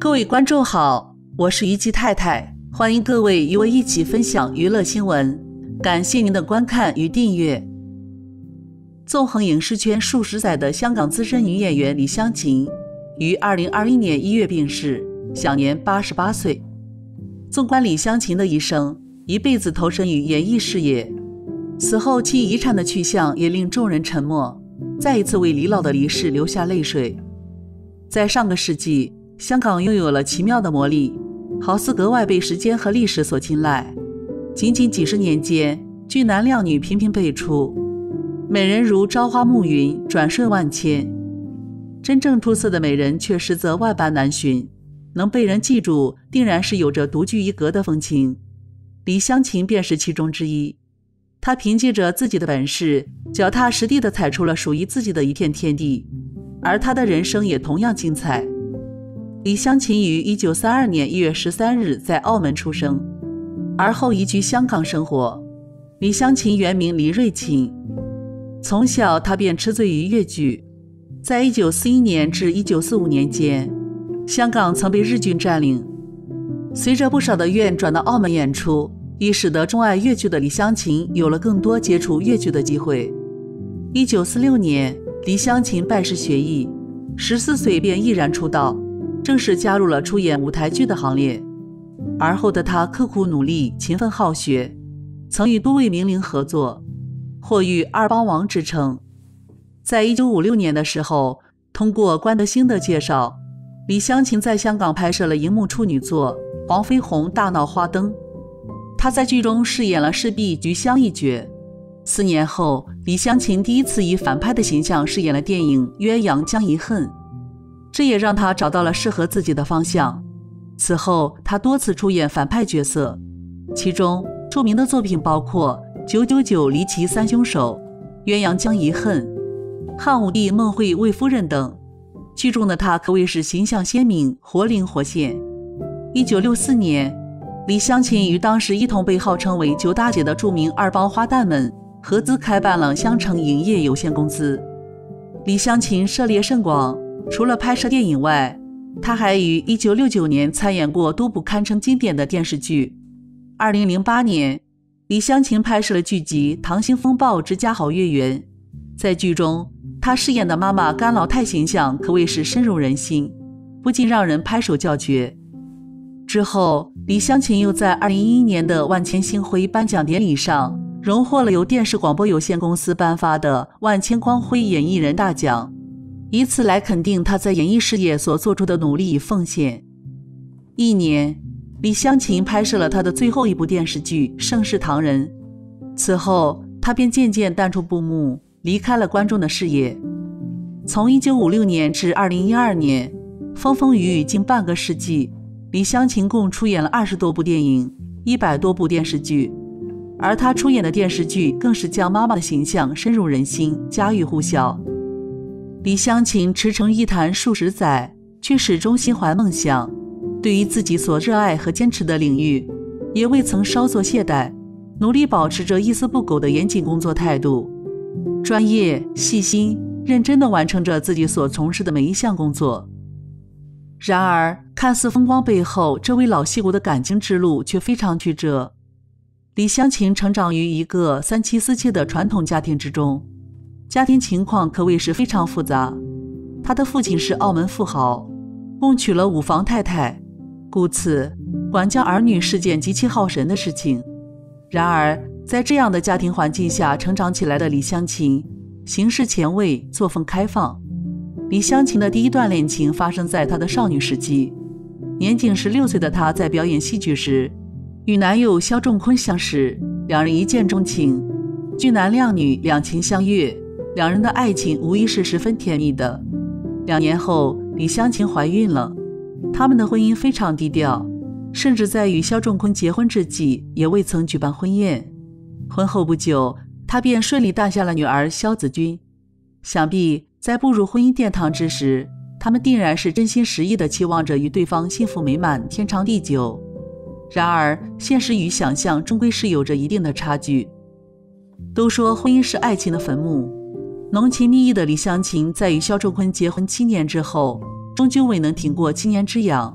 各位观众好，我是虞姬太太，欢迎各位与我一起分享娱乐新闻，感谢您的观看与订阅。纵横影视圈数十载的香港资深女演员李香琴于2021年1月病逝，享年88岁。纵观李香琴的一生，一辈子投身于演艺事业，死后其遗产的去向也令众人沉默，再一次为离老的离世流下泪水。在上个世纪，香港拥有了奇妙的魔力，好似格外被时间和历史所青睐。仅仅几十年间，俊男靓女频频辈出，美人如朝花暮云，转瞬万千。真正出色的美人却实则万般难寻，能被人记住，定然是有着独具一格的风情。李香琴便是其中之一。她凭借着自己的本事，脚踏实地地踩出了属于自己的一片天地，而她的人生也同样精彩。李香琴于1932年1月13日在澳门出生，而后移居香港生活。李香琴原名李瑞琴，从小她便痴醉于粤剧。在1941年至1945年间，香港曾被日军占领，随着不少的院转到澳门演出，亦使得钟爱粤剧的李香琴有了更多接触粤剧的机会。1946年，李香琴拜师学艺，14岁便毅然出道，正式加入了出演舞台剧的行列。而后的她刻苦努力，勤奋好学，曾与多位名伶合作，获誉二帮王之称。在1956年的时候，通过关德兴的介绍，李香琴在香港拍摄了荧幕处女作《黄飞鸿大闹花灯》，她在剧中饰演了侍婢菊香一角。4年后，李香琴第一次以反派的形象饰演了电影《鸳鸯江遗恨》，这也让她找到了适合自己的方向。此后，她多次出演反派角色，其中著名的作品包括《999离奇三凶手》、《鸳鸯江遗恨》、《汉武帝梦会魏夫人》等。剧中的她可谓是形象鲜明，活灵活现。1964年，李香琴与当时一同被号称为9大姐的著名二帮花旦们合资开办了香城影业有限公司。李香琴涉猎甚广，除了拍摄电影外，她还于1969年参演过多部堪称经典的电视剧。2008年，李香琴拍摄了剧集《溏心风暴之家好月圆》，在剧中她饰演的妈妈甘老太形象可谓是深入人心，不禁让人拍手叫绝。之后，李香琴又在2011年的万千星辉颁奖典礼上荣获了由电视广播有限公司颁发的万千光辉演艺人大奖，以此来肯定她在演艺事业所做出的努力与奉献。一年，李香琴拍摄了她的最后一部电视剧《盛世唐人》，此后她便渐渐淡出布幕，离开了观众的视野。从1956年至2012年，风风雨雨近半个世纪，李香琴共出演了20多部电影，100多部电视剧，而她出演的电视剧更是将妈妈的形象深入人心，家喻户晓。李香琴驰骋艺坛数十载，却始终心怀梦想，对于自己所热爱和坚持的领域，也未曾稍作懈怠，努力保持着一丝不苟的严谨工作态度，专业、细心、认真地完成着自己所从事的每一项工作。然而，看似风光背后，这位老戏骨的感情之路却非常曲折。李香琴成长于一个三妻四妾的传统家庭之中，家庭情况可谓是非常复杂。她的父亲是澳门富豪，共娶了5房太太，故此管教儿女是件极其耗神的事情。然而，在这样的家庭环境下成长起来的李香琴，行事前卫，作风开放。李香琴的第一段恋情发生在她的少女时期，年仅16岁的她在表演戏剧时，与男友萧仲坤相识，两人一见钟情，俊男靓女，两情相悦，两人的爱情无疑是十分甜蜜的。2年后，李香琴怀孕了，他们的婚姻非常低调，甚至在与萧仲坤结婚之际也未曾举办婚宴。婚后不久，她便顺利诞下了女儿萧子君。想必在步入婚姻殿堂之时，他们定然是真心实意地期望着与对方幸福美满，天长地久。然而，现实与想象终归是有着一定的差距。都说婚姻是爱情的坟墓，浓情蜜意的李香琴在与萧仲坤结婚7年之后，终究未能挺过7年之痒，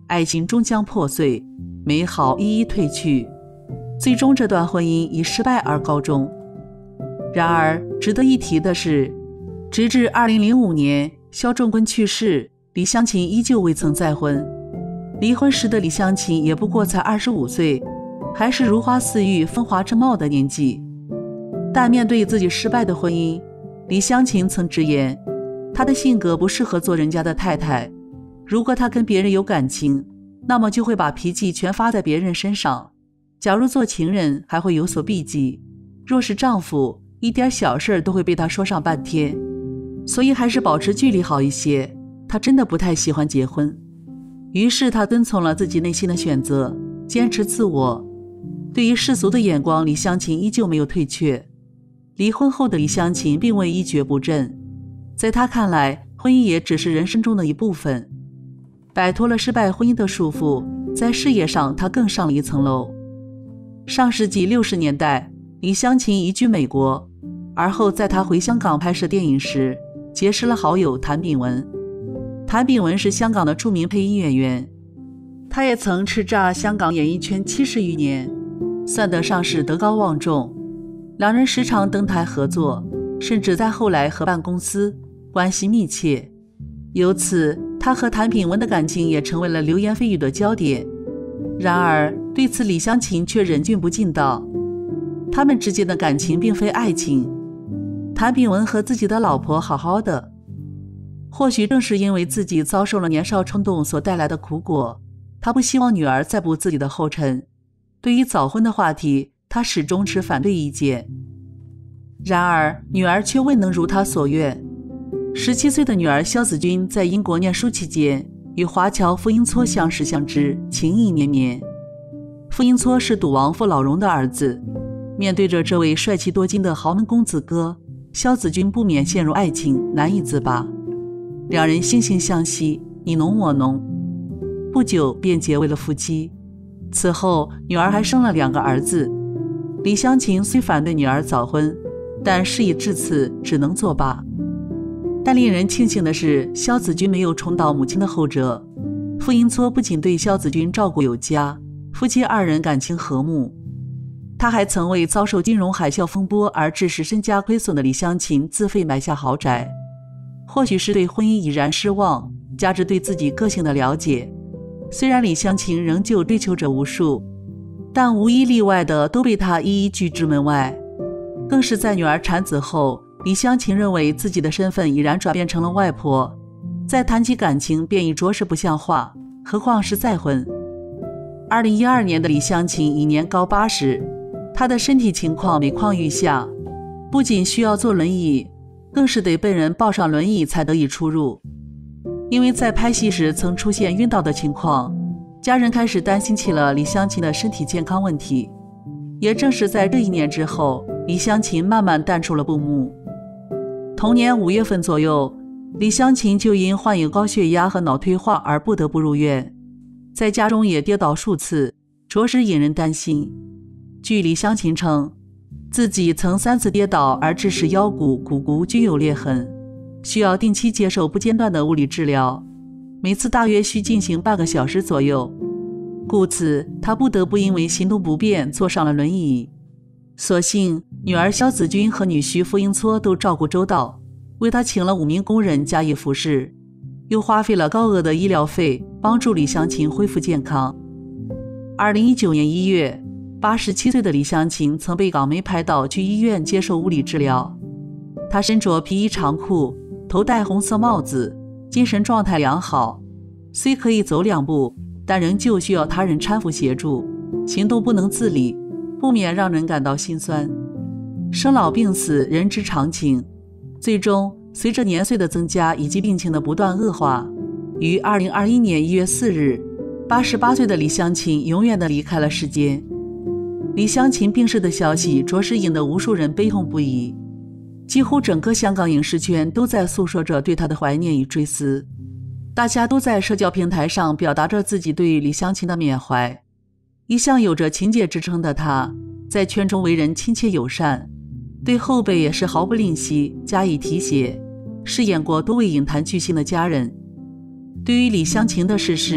爱情终将破碎，美好一一褪去，最终这段婚姻以失败而告终。然而值得一提的是，直至2005年萧仲坤去世，李香琴依旧未曾再婚。离婚时的李香琴也不过才25岁，还是如花似玉、风华正茂的年纪。但面对自己失败的婚姻，李香琴曾直言，她的性格不适合做人家的太太，如果她跟别人有感情，那么就会把脾气全发在别人身上，假如做情人还会有所避忌，若是丈夫，一点小事都会被她说上半天，所以还是保持距离好一些。她真的不太喜欢结婚。于是她遵从了自己内心的选择，坚持自我。对于世俗的眼光，李香琴依旧没有退却。离婚后的李香琴并未一蹶不振，在她看来，婚姻也只是人生中的一部分。摆脱了失败婚姻的束缚，在事业上她更上了一层楼。上世纪60年代，李香琴移居美国，而后在她回香港拍摄电影时，结识了好友谭炳文。谭炳文是香港的著名配音演员，他也曾叱咤香港演艺圈70余年，算得上是德高望重。两人时常登台合作，甚至在后来合办公司，关系密切。由此，他和谭炳文的感情也成为了流言蜚语的焦点。然而，对此李香琴却忍俊不禁道，他们之间的感情并非爱情，谭炳文和自己的老婆好好的。或许正是因为自己遭受了年少冲动所带来的苦果，他不希望女儿再步自己的后尘。对于早婚的话题，他始终持反对意见。然而，女儿却未能如他所愿。17岁的女儿萧子君在英国念书期间，与华侨傅英痤相识相知，情意绵绵。傅英痤是赌王傅老荣的儿子，面对着这位帅气多金的豪门公子哥，萧子君不免陷入爱情，难以自拔。两人惺惺相惜，你侬我侬，不久便结为了夫妻。此后，女儿还生了2个儿子。李香琴虽反对女儿早婚，但事已至此，只能作罢。但令人庆幸的是，萧子君没有重蹈母亲的后辙。傅英痤不仅对萧子君照顾有加，夫妻2人感情和睦。他还曾为遭受金融海啸风波而致使身家亏损的李香琴自费买下豪宅。或许是对婚姻已然失望，加之对自己个性的了解，虽然李香琴仍旧追求者无数，但无一例外的都被他一一拒之门外。更是在女儿产子后，李香琴认为自己的身份已然转变成了外婆，再谈起感情便已着实不像话，何况是再婚。2012年的李香琴已年高80，她的身体情况每况愈下，不仅需要坐轮椅，更是得被人抱上轮椅才得以出入。因为在拍戏时曾出现晕倒的情况，家人开始担心起了李香琴的身体健康问题。也正是在这1年之后，李香琴慢慢淡出了布幕。同年5月份左右，李香琴就因患有高血压和脑退化而不得不入院，在家中也跌倒数次，着实引人担心。据李香琴称，自己曾3次跌倒而致使腰骨、股骨均有裂痕，需要定期接受不间断的物理治疗，每次大约需进行半个小时左右，故此他不得不因为行动不便坐上了轮椅。所幸女儿萧子君和女婿傅英痤都照顾周到，为他请了5名工人加以服侍，又花费了高额的医疗费，帮助李香琴恢复健康。2019年1月，87岁的李香琴曾被港媒拍到去医院接受物理治疗。她身着皮衣长裤，头戴红色帽子，精神状态良好，虽可以走2步，但仍旧需要他人搀扶协助，行动不能自理，不免让人感到心酸。生老病死，人之常情，最终随着年岁的增加以及病情的不断恶化，于2021年1月4日，88岁的李香琴永远地离开了世间。李香琴病逝的消息着实引得无数人悲痛不已，几乎整个香港影视圈都在诉说着对她的怀念与追思，大家都在社交平台上表达着自己对李香琴的缅怀。一向有着勤俭之称的她，在圈中为人亲切友善，对后辈也是毫不吝惜，加以提携，饰演过多位影坛巨星的家人。对于李香琴的逝世，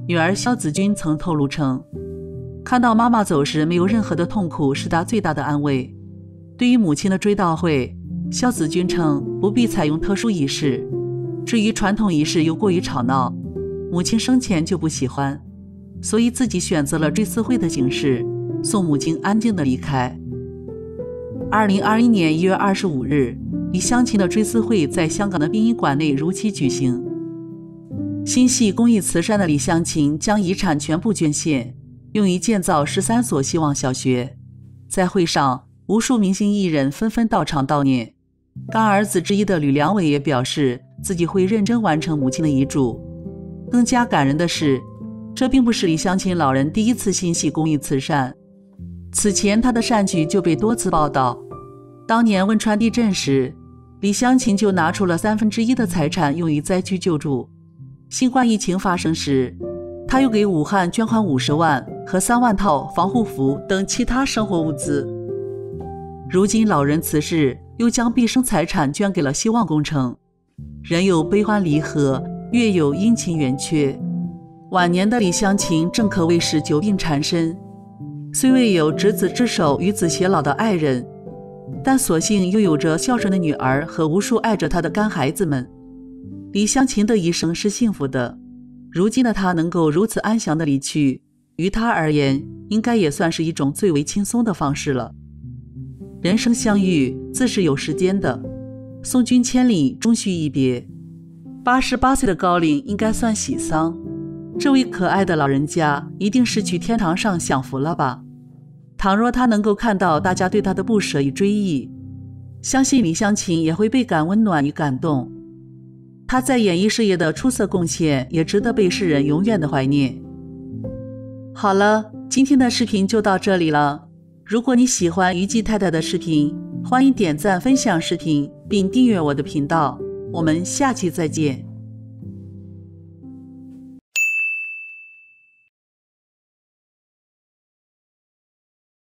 女儿萧子君曾透露称，看到妈妈走时没有任何的痛苦是她最大的安慰。对于母亲的追悼会，萧子君称不必采用特殊仪式，至于传统仪式又过于吵闹，母亲生前就不喜欢，所以自己选择了追思会的形式，送母亲安静地离开。2021年1月25日，李香琴的追思会在香港的殡仪馆内如期举行。心系公益慈善的李香琴将遗产全部捐献，用于建造13所希望小学。在会上，无数明星艺人纷纷到场悼念。干儿子之一的吕良伟也表示自己会认真完成母亲的遗嘱。更加感人的是，这并不是李香琴老人第一次心系公益慈善，此前他的善举就被多次报道。当年汶川地震时，李香琴就拿出了1/3的财产用于灾区救助。新冠疫情发生时，他又给武汉捐款50万和3万套防护服等其他生活物资。如今老人辞世，又将毕生财产捐给了希望工程。人有悲欢离合，月有阴晴圆缺。晚年的李香琴正可谓是久病缠身，虽未有执子之手与子偕老的爱人，但所幸又有着孝顺的女儿和无数爱着她的干孩子们。李香琴的一生是幸福的，如今的她能够如此安详地离去，于她而言应该也算是一种最为轻松的方式了。人生相遇自是有时间的，送君千里终须一别。88岁的高龄应该算喜丧，这位可爱的老人家一定是去天堂上享福了吧。倘若他能够看到大家对他的不舍与追忆，相信李香琴也会倍感温暖与感动。他在演艺事业的出色贡献也值得被世人永远的怀念。好了，今天的视频就到这里了。如果你喜欢于季太太的视频，欢迎点赞分享视频并订阅我的频道。我们下期再见。